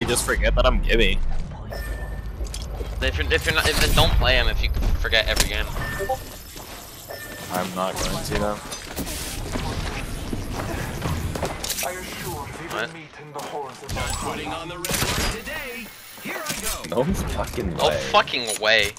you just forget that I'm Gibby. If you're not, then don't play him if you forget every game. I'm not going to though. What? Putting on the red light today. Here I go. No fucking way. No fucking way.